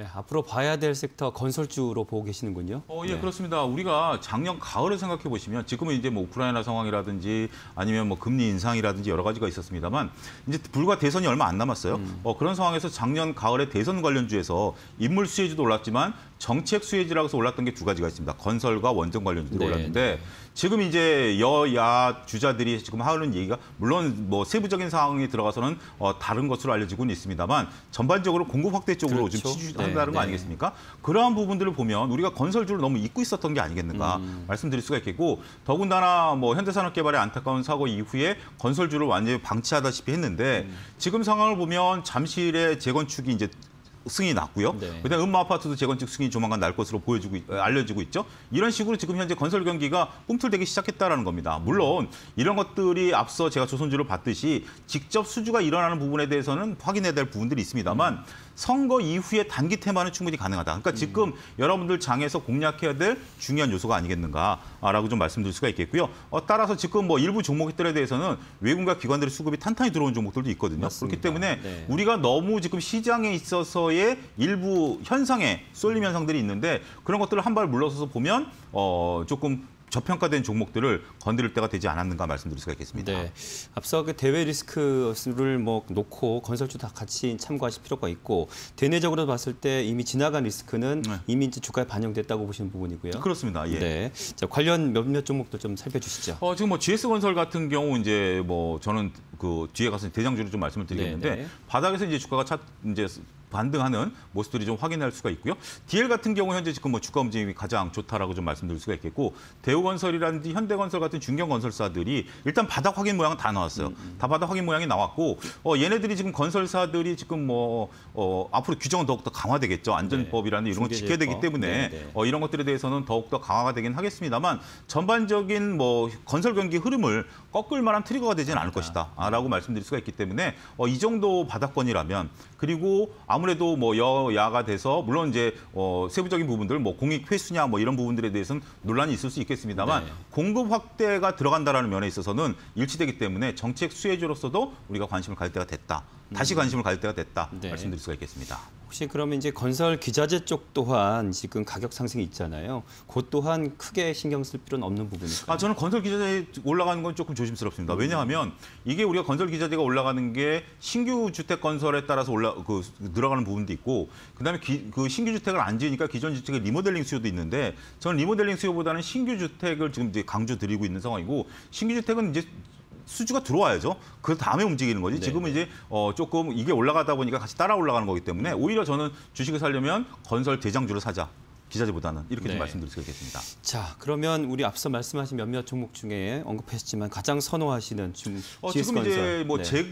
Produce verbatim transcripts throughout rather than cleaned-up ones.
네, 앞으로 봐야 될 섹터 건설주로 보고 계시는군요. 어, 예, 네. 그렇습니다. 우리가 작년 가을을 생각해 보시면 지금은 이제 뭐 우크라이나 상황이라든지 아니면 뭐 금리 인상이라든지 여러 가지가 있었습니다만 이제 불과 대선이 얼마 안 남았어요. 음. 어, 그런 상황에서 작년 가을에 대선 관련주에서 인물 수혜주도 올랐지만 정책 수혜지라고 해서 올랐던 게 두 가지가 있습니다. 건설과 원전 관련주들이 네, 올랐는데 네. 지금 이제 여야 주자들이 지금 하는 얘기가 물론 뭐 세부적인 상황에 들어가서는 어, 다른 것으로 알려지고는 있습니다만 전반적으로 공급 확대 쪽으로 그렇죠. 좀 치주한다는 네, 거 네. 아니겠습니까? 그러한 부분들을 보면 우리가 건설주를 너무 잊고 있었던 게 아니겠는가 음. 말씀드릴 수가 있겠고 더군다나 뭐 현대산업개발의 안타까운 사고 이후에 건설주를 완전히 방치하다시피 했는데 음. 지금 상황을 보면 잠실의 재건축이 이제 승인이 났고요. 네. 그다음에 음마 아파트도 재건축 승인이 조만간 날 것으로 보여지고 알려지고 있죠. 이런 식으로 지금 현재 건설 경기가 꿈틀대기 시작했다라는 겁니다. 물론 이런 것들이 앞서 제가 조선주를 봤듯이 직접 수주가 일어나는 부분에 대해서는 확인해야 될 부분들이 있습니다만 음. 선거 이후의 단기 테마는 충분히 가능하다. 그러니까 지금 음. 여러분들 장에서 공략해야 될 중요한 요소가 아니겠는가라고 좀 말씀드릴 수가 있겠고요. 어, 따라서 지금 뭐 일부 종목들에 대해서는 외국과 기관들의 수급이 탄탄히 들어온 종목들도 있거든요. 맞습니다. 그렇기 때문에 네. 우리가 너무 지금 시장에 있어서의 일부 현상에 쏠림 현상들이 있는데 그런 것들을 한 발 물러서서 보면 어, 조금 저평가된 종목들을 건드릴 때가 되지 않았는가 말씀드릴 수가 있겠습니다. 네. 앞서 그 대외 리스크를 뭐 놓고 건설주 다 같이 참고하실 필요가 있고 대내적으로 봤을 때 이미 지나간 리스크는 네. 이미 이제 주가에 반영됐다고 보시는 부분이고요. 그렇습니다. 예. 네. 자, 관련 몇몇 종목들 좀 살펴주시죠. 어, 지금 뭐 지에스건설 같은 경우 이제 뭐 저는 그 뒤에 가서 대장주로 좀 말씀을 드리겠는데 네, 네. 바닥에서 이제 주가가 차 이제 반등하는 모습들이 좀 확인할 수가 있고요. 디엘 같은 경우 현재 지금 뭐 주가 움직임이 가장 좋다라고 좀 말씀드릴 수가 있겠고 대우건설이라든지 현대건설 같은 중견 건설사들이 일단 바닥 확인 모양은 다 나왔어요. 음, 음. 다 바닥 확인 모양이 나왔고 어, 얘네들이 지금 건설사들이 지금 뭐 어, 앞으로 규정은 더욱더 강화되겠죠. 안전법이라는 네. 이런 걸 지켜야 되기 때문에 네, 네. 어, 이런 것들에 대해서는 더욱더 강화가 되긴 하겠습니다만 전반적인 뭐 건설 경기 흐름을 꺾을 만한 트리거가 되지는 않을 것이다라고 말씀드릴 수가 있기 때문에 어, 이 정도 바닥권이라면 그리고 아무래도 뭐 여야가 돼서 물론 이제 어, 세부적인 부분들 뭐 공익 회수냐 뭐 이런 부분들에 대해서는 논란이 있을 수 있겠습니다만 네. 공급 확대가 들어간다라는 면에 있어서는 일치되기 때문에 정책 수혜주로서도 우리가 관심을 가질 때가 됐다. 다시 관심을 가질 때가 됐다. 네. 말씀드릴 수가 있겠습니다. 혹시 그러면 이제 건설 기자재 쪽 또한 지금 가격 상승이 있잖아요. 그 또한 크게 신경 쓸 필요는 없는 부분일까요? 아, 저는 건설 기자재 올라가는 건 조금 조심스럽습니다. 왜냐하면 이게 우리가 건설 기자재가 올라가는 게 신규 주택 건설에 따라서 올라 그 늘어가는 부분도 있고 그다음에 기, 그 신규 주택을 안 지으니까 기존 주택의 리모델링 수요도 있는데 저는 리모델링 수요보다는 신규 주택을 지금 이제 강조 드리고 있는 상황이고 신규 주택은 이제 수주가 들어와야죠. 그 다음에 움직이는 거지. 네. 지금은 이제 어, 조금 이게 올라가다 보니까 같이 따라 올라가는 거기 때문에 오히려 저는 주식을 사려면 건설 대장주를 사자. 기자재보다는 이렇게 네. 좀 말씀드릴 수 있겠습니다. 자, 그러면 우리 앞서 말씀하신 몇몇 종목 중에 언급하셨지만 가장 선호하시는 중 어, 지금 이제 뭐 네. 재,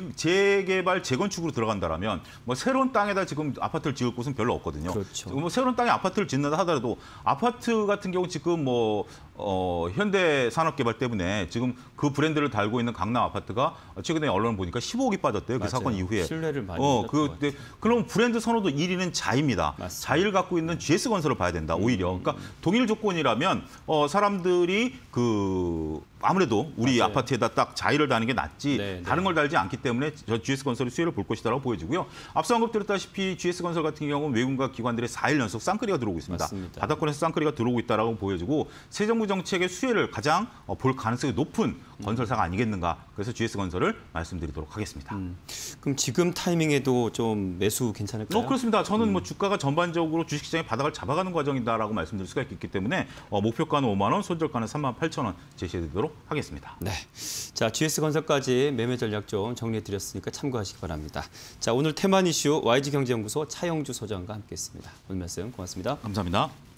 재개발 재건축으로 들어간다라면 뭐 새로운 땅에다 지금 아파트를 지을 곳은 별로 없거든요. 그렇죠. 뭐 새로운 땅에 아파트를 짓는다 하더라도 아파트 같은 경우 지금 뭐 어, 현대산업개발 때문에 지금 그 브랜드를 달고 있는 강남 아파트가 최근에 언론 보니까 십오억이 빠졌대요. 맞아요. 그 사건 이후에. 신뢰를 많이 어, 그 네, 그럼 브랜드 선호도 일 위는 자입니다. 맞습니다. 자의를 갖고 있는 지에스건설을 봐야 된다. 오히려. 그러니까 동일 조건이라면 어, 사람들이 그 아무래도 우리 맞아요. 아파트에다 딱 자의를 다는 게 낫지 네, 다른 네. 걸 달지 않기 때문에 저 지에스건설이 수혜를 볼 것이다라고 보여지고요. 앞서 언급드렸다시피 지에스건설 같은 경우는 외국과 기관들의 사 일 연속 쌍끌이가 들어오고 있습니다. 맞습니다. 바닥권에서 쌍끌이가 들어오고 있다라고 보여지고 새 정부 정책의 수혜를 가장 볼 가능성이 높은 음. 건설사가 아니겠는가. 그래서 지에스건설을 말씀드리도록 하겠습니다. 음. 그럼 지금 타이밍에도 좀 매수 괜찮을까요? 어, 그렇습니다. 저는 음. 뭐 주가가 전반적으로 주식시장의 바닥을 잡아가는 과정이다라고 말씀드릴 수가 있기 때문에 어, 목표가는 오만 원, 손절가는 삼만 팔천 원 제시해드리도록 하겠습니다. 네, 자 지에스건설까지 매매 전략 좀 정리해드렸으니까 참고하시기 바랍니다. 자 오늘 테만 이슈 와이지경제연구소 차영주 소장과 함께했습니다. 오늘 말씀 고맙습니다. 감사합니다.